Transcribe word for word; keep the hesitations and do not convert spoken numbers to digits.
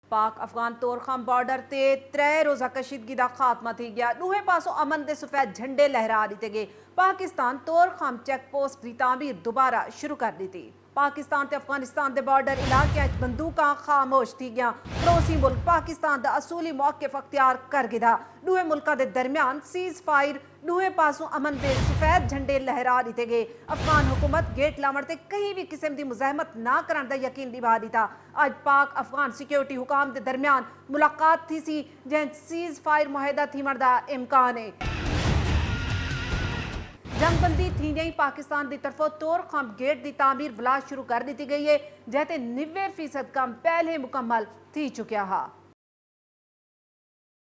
पाक अफगान तोरखम बॉर्डर ते त्रै रोजा कशीदगी का खात्मा थी गया। दूहे पासों अमन के सफेद झंडे लहरा दिते गए। पाकिस्तान तोरखम चेक पोस्ट की तामीर दोबारा शुरू कर दी थी। पाकिस्तान ते अफगानिस्तान के बॉर्डर इलाके बंदूक खामोश थी गया। पड़ोसी मुल्क पाकिस्तान का असूली मौकिफ अख्तियार कर गिदा। दूहे मुल्कों के दरमियान सीज फायर दूहे पासों अमन के सफेद झंडे लहरा दिते गए। अफगान हुकूमत गेट लावण ते कहीं भी किस्म की मुजाहमत ना करने का यकीन निभा दिता। अज पाक अफगान सिक्योरिटी हुकाम के दरमियान मुलाकात थी सी जैं सीज फायर मुहिदा थीवण का इम्कान है। जंगबंदी थींदे ही पाकिस्तान की तरफों तोरखम गेट की तामीर बिला शुरू कर दी गई है, जैसे नब्बे फीसद काम पहले मुकम्मल थी चुकिया हा।